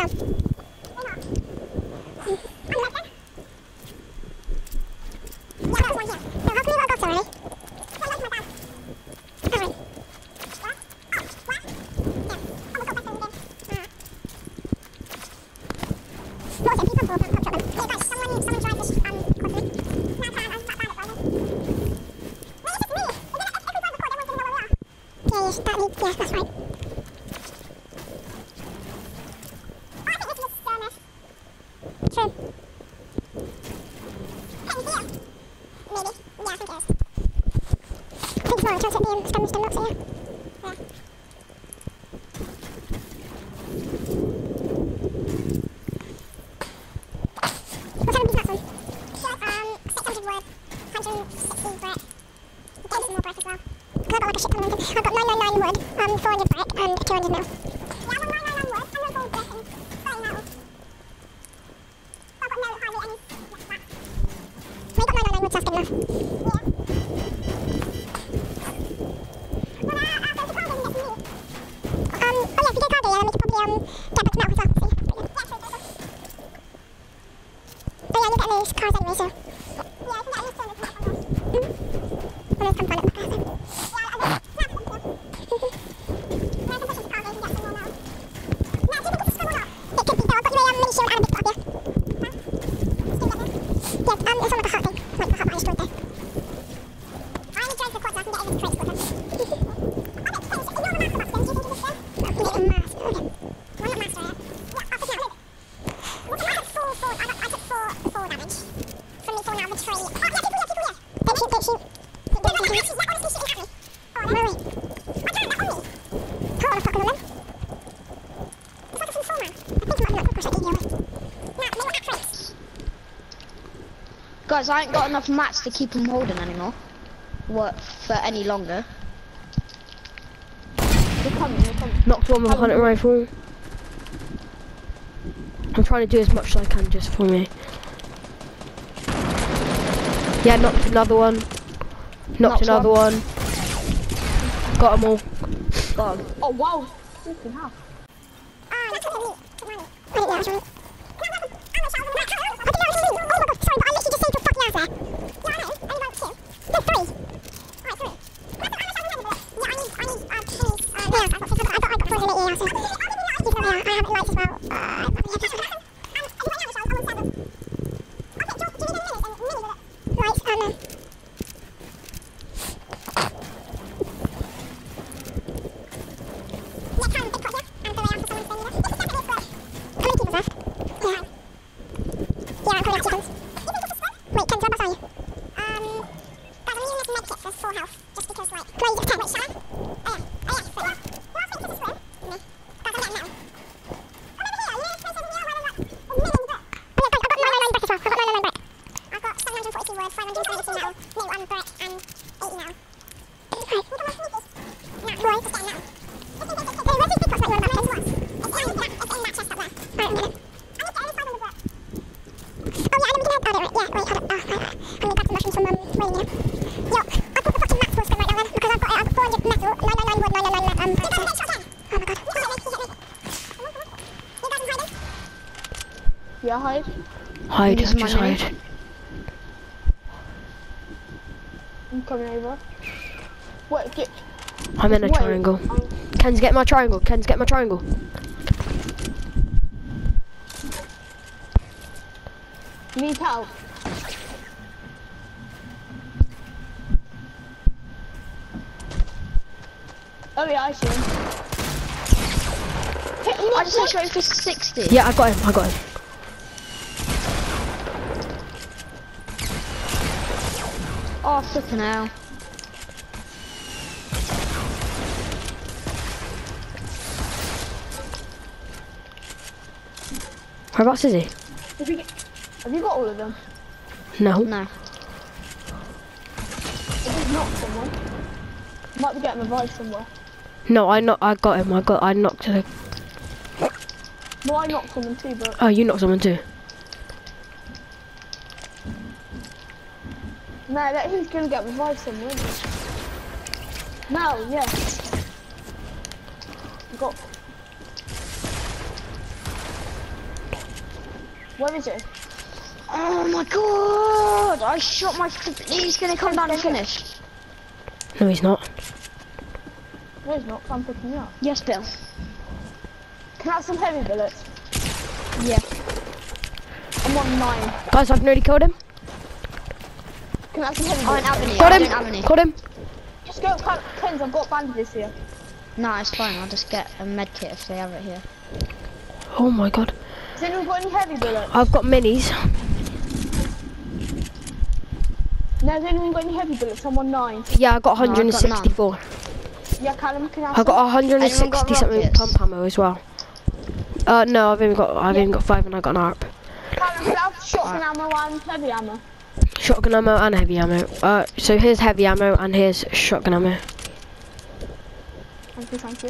Yeah, that's right. True. Maybe. Yeah, I think it is. I think it's more in terms of being skirmished and not, so yeah. What time is that one? 600 wood, 160 brick. Getting some more brick as well. Because I've got like a shit ton of them. I've got 999 wood, 400 brick, and 200 mil. Yeah, I've got 999 wood, 100 gold brick, and 30 metal. I've got no hardly any. Yeah, that. Well, you've got 999 wood, so that's good enough. Yeah. Well, I'll go to Cargo and get some meat. Oh yeah, if you go to Cargo, yeah, then we could probably get back to metal as well. So yeah, yeah, true. Oh yeah, you're getting those cars anyway, so. Yeah, I can get at least 200 metal from there. Well, there's some fun at the car, so. Guys, I ain't got enough mats to keep them holding anymore. What, for any longer. They're coming. Knocked one with a hunting rifle. I'm trying to do as much as I can just for me. Yeah, knocked another one. Knocked another one. Got them all. Got them. Oh wow. Freaking hell. Yeah, hide. Hide, just hide. I'm coming over. What, get... I'm in a triangle. Ken's get my triangle. Ken's get my triangle. Need help. Oh yeah, I see him. I just shot him for 60. Yeah, I got him. Oh, flipping hell. Whereabouts is he? Have you got all of them? No. No. I just knocked someone. Might be getting revived somewhere. No, I got him. I knocked him. Well, I knocked someone too, but... Oh, you knocked someone too? No, that he's gonna get revived somewhere, isn't he? No, yeah. Where is it? Oh my god! I shot my. He's gonna come down and finish. No, he's not. No, it's not. I'm picking you up. Yes, Bill. Can I have some heavy bullets? Yeah. I'm on 9. Guys, I've nearly killed him. Can I have some heavy I bullets? don't have any. Got I him. don't have any. Got him. Just go, Kenz, I've got bandages here. No, it's fine. I'll just get a med kit if they have it here. Oh my god. Has anyone got any heavy bullets? I've got minis. No, has anyone got any heavy bullets? I'm on 9. Yeah, I got No, I've got 164. Yeah, Callum, can I have I got some? 160 Anyone got something rockets? pump ammo as well. No, I've only got 5 and I got an ARP. Callum, can I have shotgun ammo and heavy ammo? Shotgun ammo and heavy ammo. So here's heavy ammo and here's shotgun ammo. Thank you, thank you.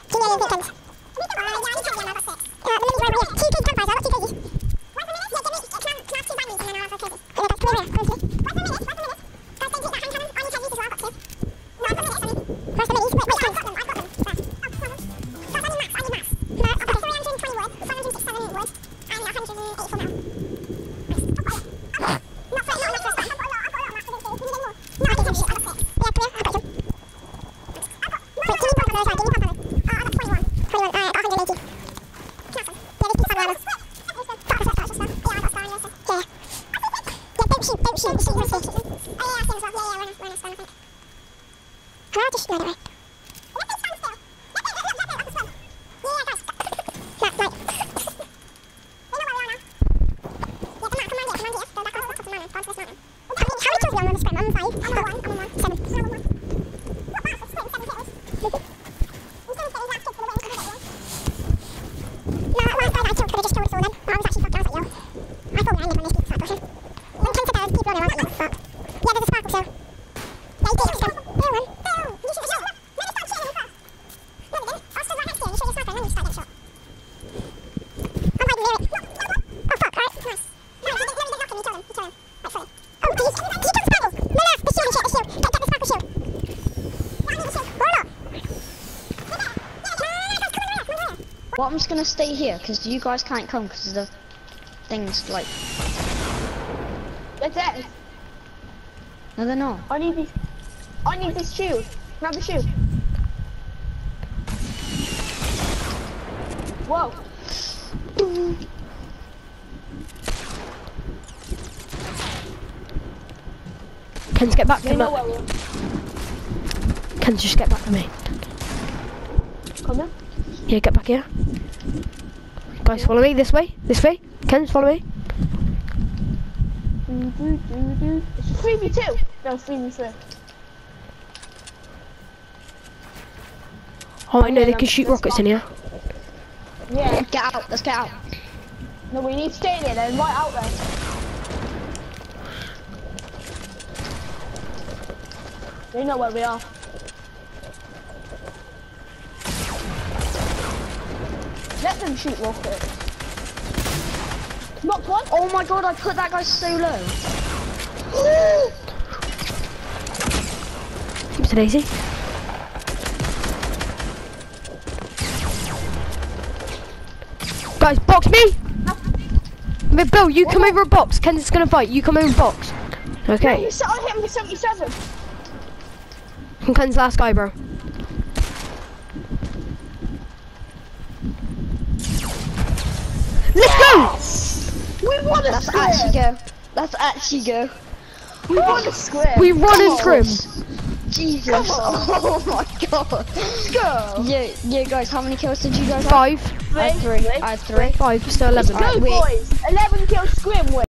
Well, I'm just gonna stay here because you guys can't come because the things like. That's it. No, they're not. I need this shield. Can I have the shield? Whoa. Ken's get back to You me. know where we're Ken's just get back to me. coming? Yeah, get back here. Guys, follow me this way. This way. Ken's follow me. It's 3v2. No, it's 3v3. Oh, I know they Yeah, can shoot rockets in here. Yeah. Get out. Let's get out. No, we need to stay there then, right out there. They know where we are. Let them shoot rockets. Knocked one. Oh my god! I put that guy so low. Keeps it easy. Guys, box me! Bill, you come over a box. Ken's gonna fight. You come over a box. Okay. I hit him with 77. I'm Ken's last guy, bro. Let's go! We won a Let's square. actually go. Let's actually go. We won a square. We run and scrim. Jesus. Oh my god. Let's go. Yeah, guys. How many kills did you guys have? 5. I had 3. I had 3. 5. Still 11. Go, wait. boys. 11 kills scrim win.